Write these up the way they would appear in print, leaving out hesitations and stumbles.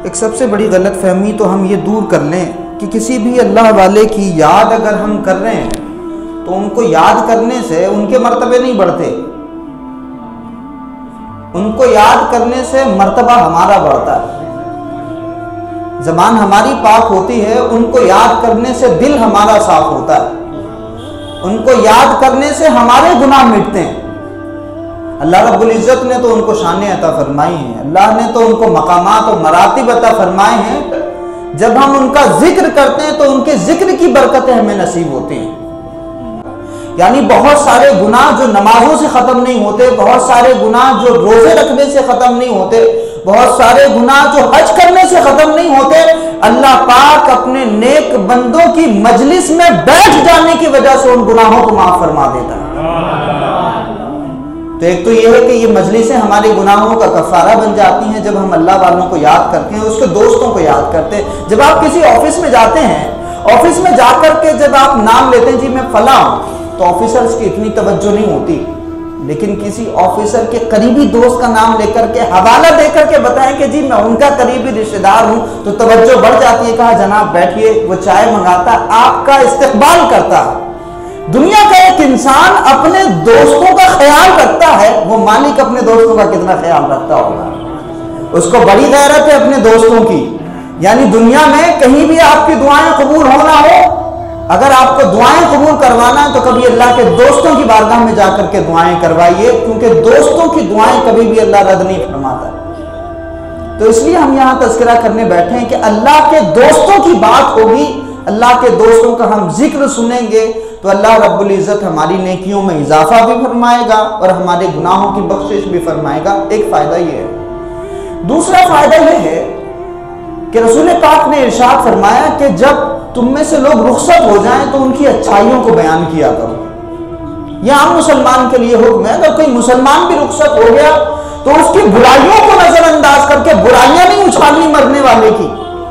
ایک سب سے بڑی غلط فہمی تو ہم یہ دور کر لیں کہ کسی بھی اللہ والے کی یاد اگر ہم کر رہے ہیں تو ان کو یاد کرنے سے ان کے مرتبے نہیں بڑھتے، ان کو یاد کرنے سے مرتبہ ہمارا بڑھتا ہے۔ زبان ہماری پاک ہوتی ہے، ان کو یاد کرنے سے دل ہمارا صاف ہوتا ہے، ان کو یاد کرنے سے ہمارے گناہ مٹتے ہیں۔ اللہ رب العزت نے تو ان کو شانیں عطا فرمائی ہیں، اللہ نے تو ان کو مقامات و مراتب عطا فرمائے ہیں۔ جب ہم ان کا ذکر کرتے ہیں تو ان کے ذکر کی برکتیں ہمیں نصیب ہوتی ہیں۔ یعنی بہت سارے گناہ جو نمازوں سے ختم نہیں ہوتے، بہت سارے گناہ جو روزے رکھنے سے ختم نہیں ہوتے، بہت سارے گناہ جو حج کرنے سے ختم نہیں ہوتے، اللہ پاک اپنے نیک بندوں کی مجلس میں بیٹھ جانے کی وجہ سے ان گناہوں کو معاف فرما دیتا ہے۔ تو ایک تو یہ ہے کہ یہ مجلسیں ہمارے گناہوں کا کفارہ بن جاتی ہیں جب ہم اللہ والوں کو یاد کرتے ہیں، اس کے دوستوں کو یاد کرتے ہیں۔ جب آپ کسی آفس میں جاتے ہیں، آفس میں جا کر کے جب آپ نام لیتے ہیں جی میں فلاں ہوں، تو آفیسرز کی اتنی توجہ نہیں ہوتی، لیکن کسی آفیسر کے قریبی دوست کا نام لے کر کے حوالہ دے کر کے بتائیں کہ جی میں ان کا قریبی رشتہ دار ہوں، تو توجہ بڑھ جاتی ہے۔ کہا جناب بیٹھیے، وہ چائے منگاتا، آپ کا استقبال کرتا۔ دنیا کا ایک انسان اپنے دوستوں کا خیال رکھتا ہے، وہ مالک اپنے دوستوں کا کتنا خیال رکھتا ہوگا؟ اس کو بڑی غیرت ہے اپنے دوستوں کی۔ یعنی دنیا میں کہیں بھی آپ کی دعائیں قبول ہونا ہو، اگر آپ کو دعائیں قبول کروانا ہے تو کبھی اللہ کے دوستوں کی بارگاہ میں جا کر کے دعائیں کروائیے، کیونکہ دوستوں کی دعائیں کبھی بھی اللہ رد نہیں فرماتا۔ تو اس لیے ہم یہاں تذکرہ کرنے بیٹھے ہیں کہ اللہ کے دوستوں کی بات ہوگی، اللہ کے دوستوں کا ہم ذکر سنیں گے تو اللہ رب العزت ہماری نیکیوں میں اضافہ بھی فرمائے گا اور ہمارے گناہوں کی بخشش بھی فرمائے گا۔ ایک فائدہ یہ ہے۔ دوسرا فائدہ یہ ہے کہ رسول پاک نے ارشاد فرمایا کہ جب تم میں سے لوگ رخصت ہو جائیں تو ان کی اچھائیوں کو بیان کیا کرو۔ یہ عام مسلمان کے لیے حکم ہے، اگر کوئی مسلمان بھی رخصت ہو گیا تو اس کی برائیوں کو نظر انداز کر کے برائیاں نہیں اچھالنی مرنے والے کی،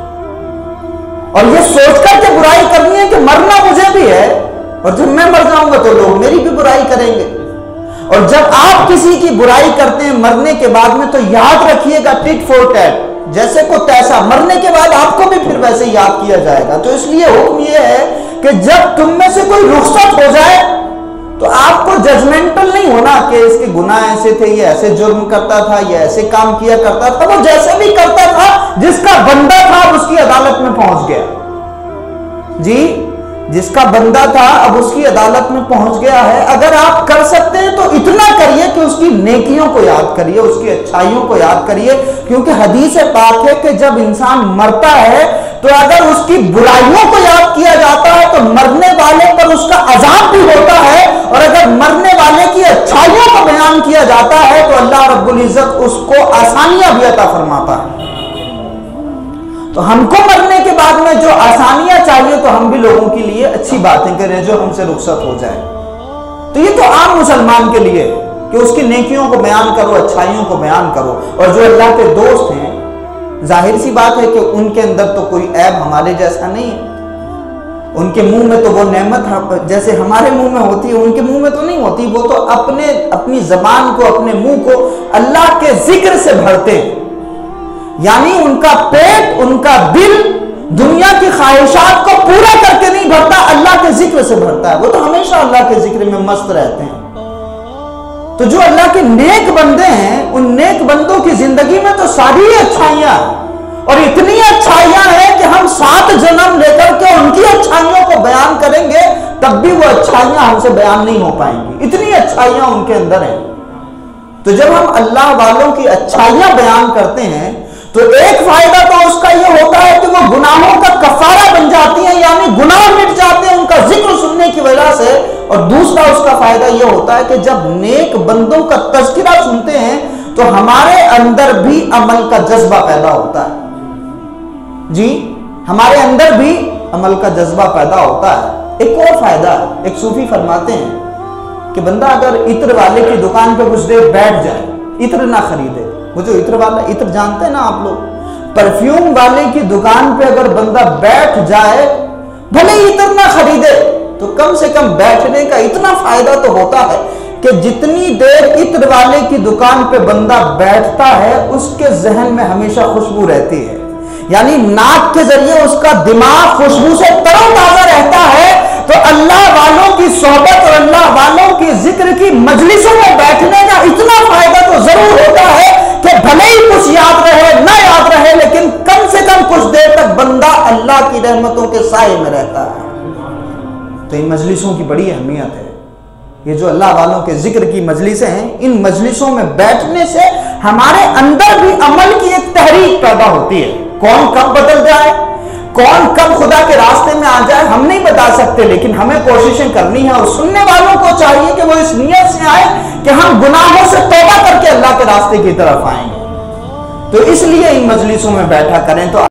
اور یہ سوچ کر کے برائی کرنی ہے کہ مرنا مجھے بھی ہے اور جب میں مر جاؤں گا تو لوگ میری بھی برائی کریں گے۔ اور جب آپ کسی کی برائی کرتے ہیں مرنے کے بعد میں تو یاد رکھیے گا ٹٹ فور ٹیٹ، جیسے کو تیسا، مرنے کے بعد آپ کو بھی پھر ویسے یاد کیا جائے گا۔ تو اس لیے حکم یہ ہے کہ جب تم میں سے کوئی رخصت ہو جائے تو آپ کو ججمنٹل نہیں ہونا کہ اس کے گناہ ایسے تھے، یہ ایسے جرم کرتا تھا، یہ ایسے کام کیا کرتا تھا، وہ جیسے بھی کرتا تھا، جس کا بندہ تھا اس کی عدالت میں پہنچ گیا جی، جس کا بندہ تھا اب اس کی عدالت میں پہنچ گیا ہے۔ اگر آپ کر سکتے ہیں تو اتنا کریے کہ اس کی نیکیوں کو یاد کریے، اس کی اچھائیوں کو یاد کریے، کیونکہ حدیث پاک ہے کہ جب انسان مرتا ہے تو اگر اس کی برائیوں کو یاد کیا جاتا ہے تو مرنے والے پر اس کا عذاب بھی ہوتا ہے، اور اگر مرنے والے کی اچھائیوں کو بیان کیا جاتا ہے تو اللہ رب العزت اس کو آسانیاں بھی عطا فرماتا ہے۔ تو ہم کو مرنے کے بعد میں جو آسانیاں چاہیے تو ہم بھی لوگوں کے لیے اچھی باتیں کریں جو ہم سے رخصت ہو جائے۔ تو یہ تو عام مسلمان کے لیے کہ اس کی نیکیوں کو بیان کرو، اچھائیوں کو بیان کرو، اور جو اللہ کے دوست ہیں ظاہر سی بات ہے کہ ان کے اندر تو کوئی عیب ہمارے جیسا نہیں ہے، ان کے منہ میں تو وہ نعمت جیسے ہمارے منہ میں ہوتی ہے ان کے منہ میں تو نہیں ہوتی، وہ تو اپنی زبان کو، اپنے منہ کو اللہ کے ذکر سے بھرتے ہیں۔ یعنی ان کا پیٹ، ان کا دل دنیا کی خواہشات کو پورا کر کے نہیں بھرتا، اللہ کے ذکر سے بھرتا ہے، وہ تو ہمیشہ اللہ کے ذکر میں مست رہتے ہیں۔ تو جو اللہ کے نیک بندے ہیں ان نیک بندوں کی زندگی میں تو ساری اچھائیاں، اور اتنی اچھائیاں ہیں کہ ہم 7 جنم لے کر کے ان کی اچھائیوں کو بیان کریں گے تب بھی وہ اچھائیاں ہم سے بیان نہیں ہو پائیں گی، اتنی اچھائیاں ان کے اندر ہیں۔ تو جب ہم اللہ والوں کی اچھائیاں بیان کرتے ہیں تو ایک فائدہ تو اس کا یہ ہوتا ہے کہ وہ گناہوں کا کفارہ بن جاتی ہیں، یعنی گناہ مٹ جاتے ہیں ان کا ذکر سننے کی وجہ سے، اور دوسرا اس کا فائدہ یہ ہوتا ہے کہ جب نیک بندوں کا تذکرہ سنتے ہیں تو ہمارے اندر بھی عمل کا جذبہ پیدا ہوتا ہے جی، ہمارے اندر بھی عمل کا جذبہ پیدا ہوتا ہے۔ ایک اور فائدہ ہے، ایک صوفی فرماتے ہیں کہ بندہ اگر عطر والے کی دکان پہ کچھ دیر بیٹھ جائے، عطر نہ خریدے، وہ جو عطر والا، عطر جانتے ہیں نا آپ لوگ، پرفیوم والے کی دکان پہ اگر بندہ بیٹھ جائے، بھلے عطر نہ خریدے تو کم سے کم بیٹھنے کا اتنا فائدہ تو ہوتا ہے کہ جتنی دیر عطر والے کی دکان پہ بندہ بیٹھتا ہے اس کے ذہن میں ہمیشہ خوشبو رہتی ہے، یعنی ناک کے ذریعے اس کا دماغ خوشبو سے تر و تازہ رہتا ہے، تو اللہ والوں کی صحبت اور اللہ والوں کی ذکر کی مجلسوں میں بیٹھنے کا اتنا فائدہ تو ضرور ہوتا ہے کہ بھلے ہی کچھ یاد رہے نہ یاد رہے، لیکن کم سے کم کچھ دیر تک بندہ اللہ کی رحمتوں کے سائے میں رہتا ہے۔ تو ان مجلسوں کی بڑی اہمیت ہے۔ یہ جو اللہ والوں کے ذکر کی مجلسیں ہیں، ان مجلسوں میں بیٹھنے سے ہمارے اندر بھی عمل کی ایک تحریک پیدا ہوتی ہے۔ کون کب بدل جائے، کون کب خدا کے راستے میں آ جائے ہم نہیں بتا سکتے، لیکن ہمیں کوششیں کرنی ہے، اور سننے والوں کو چاہیے کہ وہ اس نیت سے آئے کہ ہم گناہوں سے توبہ کر کے اللہ کے راستے کی طرف آئیں گے۔ تو اس لیے ان مجلسوں میں بیٹھا کریں۔ تو